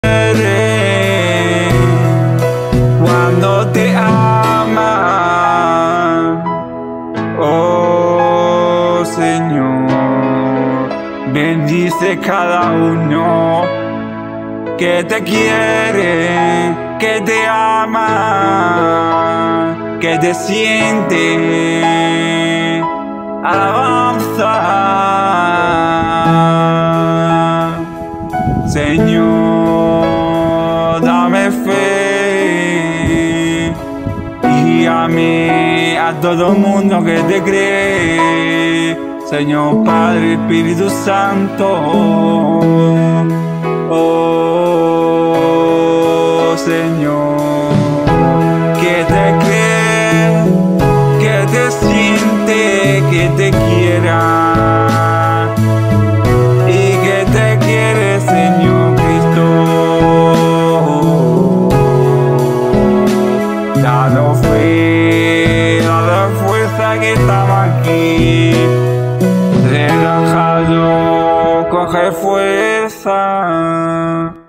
cuando te ama. Oh Señor, bendice cada uno que te quiere, que te ama, que te siente alabanza. Señor, dame fe y guíame a todo mundo que te cree. Señor Padre, Espíritu Santo, oh Señor, que te cree, que te siente, que te quiera y que te quiere, Señor Cristo. Danos fe, danos fuerza que estamos aquí. Relajado, coge fuerza.